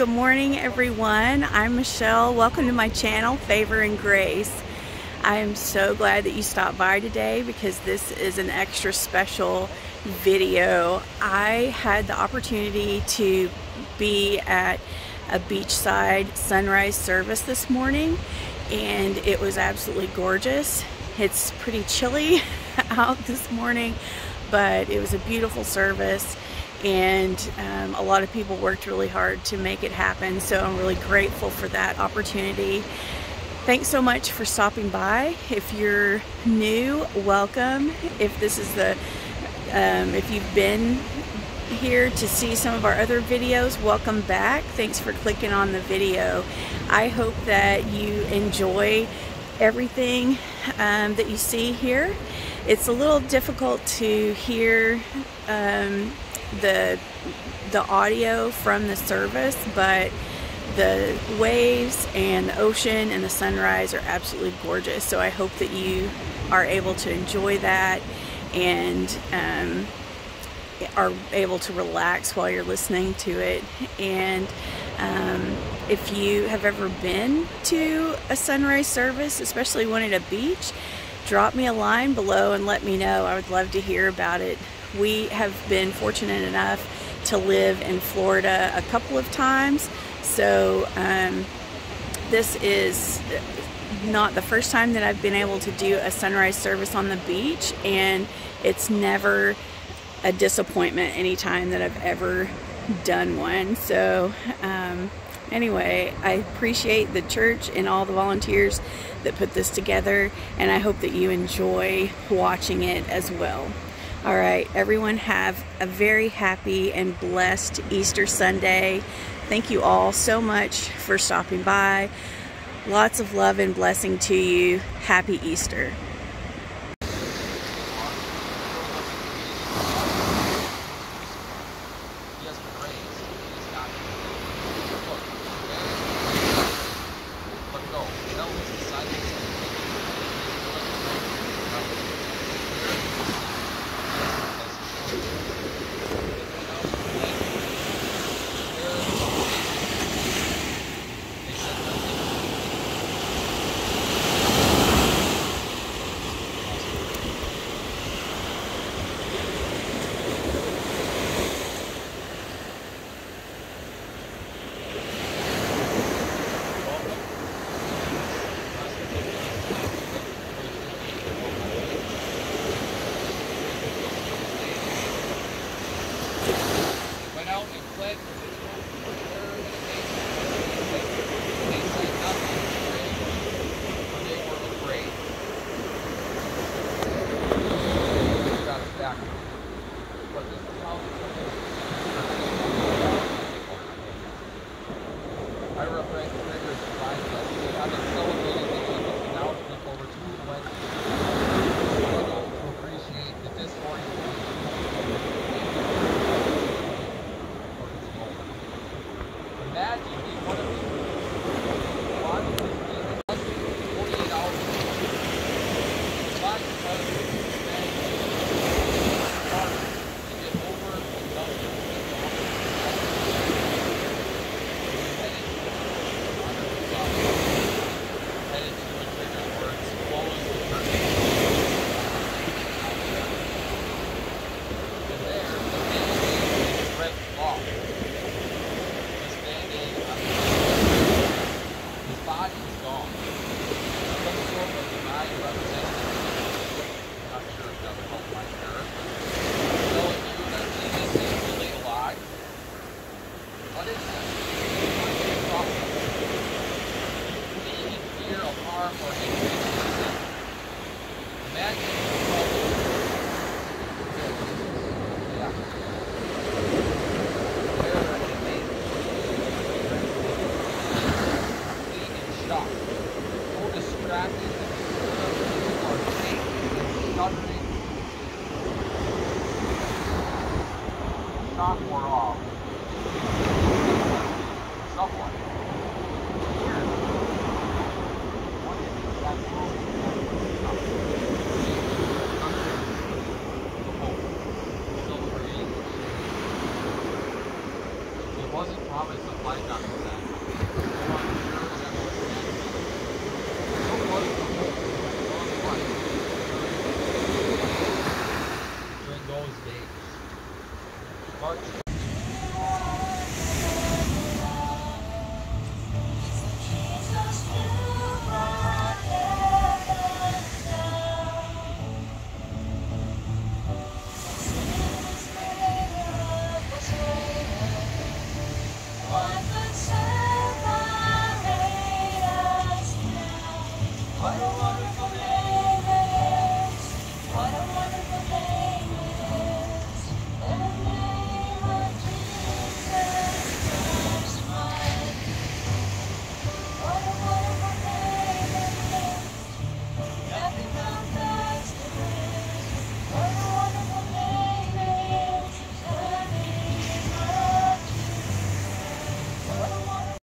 Good morning, everyone. I'm Michelle. Welcome to my channel, Favor and Grace. I am so glad that you stopped by today because this is an extra special video. I had the opportunity to be at a beachside sunrise service this morning, and it was absolutely gorgeous. It's pretty chilly out this morning, but it was a beautiful service, and a lot of people worked really hard to make it happen, so I'm really grateful for that opportunity. Thanks so much for stopping by. If you're new, welcome. If this is if you've been here to see some of our other videos, welcome back. Thanks for clicking on the video. I hope that you enjoy everything that you see here. It's a little difficult to hear the audio from the service, but the waves and the ocean and the sunrise are absolutely gorgeous, so I hope that you are able to enjoy that and are able to relax while you're listening to it. And if you have ever been to a sunrise service, especially one at a beach, drop me a line below and let me know. I would love to hear about it. We have been fortunate enough to live in Florida a couple of times, so this is not the first time that I've been able to do a sunrise service on the beach, and it's never a disappointment anytime that I've ever done one. So anyway, I appreciate the church and all the volunteers that put this together, and I hope that you enjoy watching it as well. All right, everyone, have a very happy and blessed Easter Sunday. Thank you all so much for stopping by. Lots of love and blessing to you. Happy Easter. Shock wore off. Somewhat. It wasn't promised a flight got What a wonderful name it is. What a wonderful name it is. In the name of Jesus Christ, my King. What a wonderful name it is. Nothing compares to this. What a wonderful name it is. The name of Jesus. What a wonderful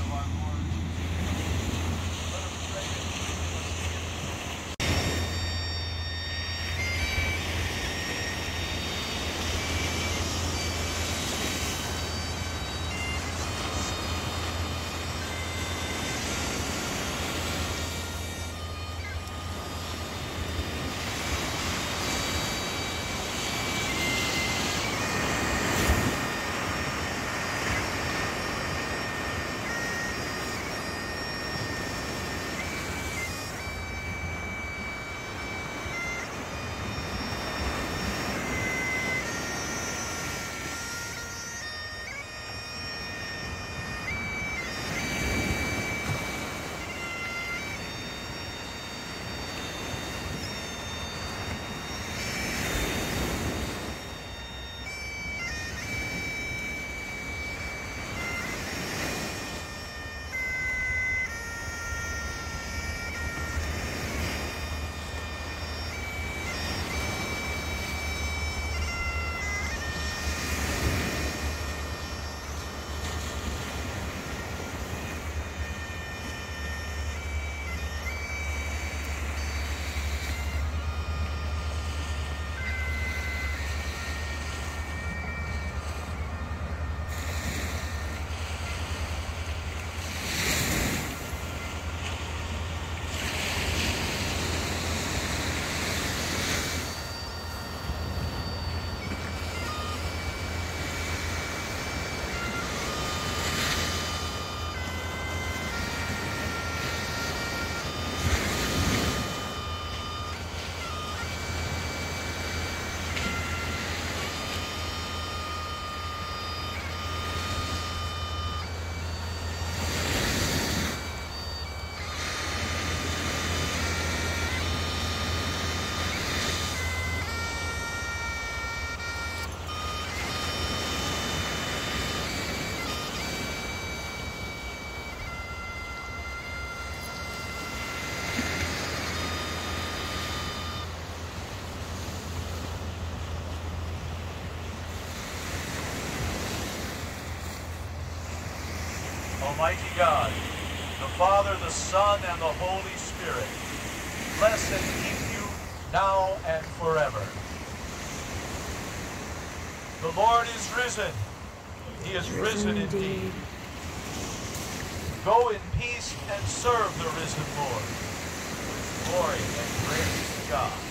Almighty God, the Father, the Son, and the Holy Spirit, bless and keep you now and forever. The Lord is risen. He is risen indeed. Go in peace and serve the risen Lord. Glory and praise to God.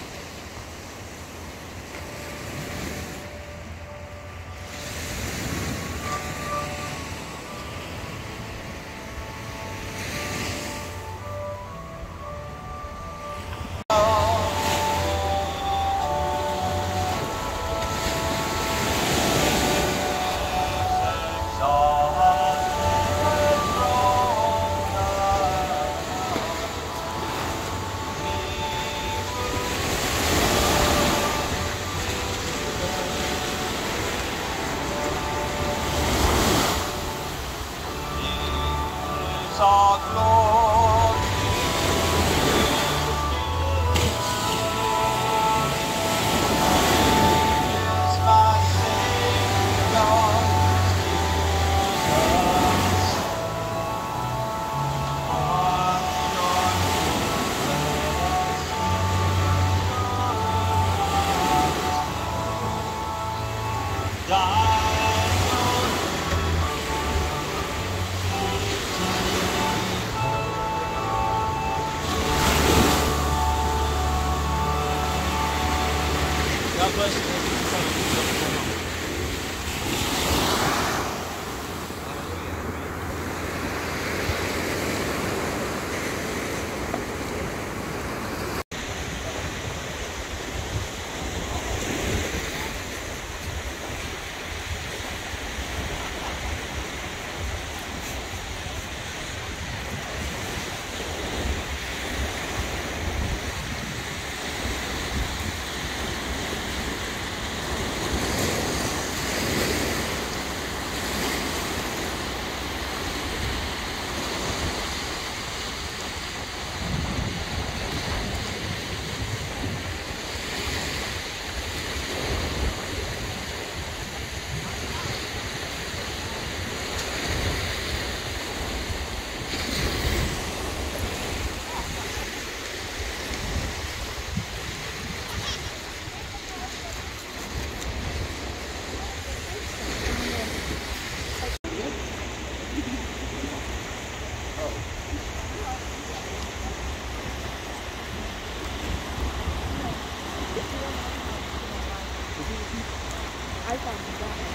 I thought you got it.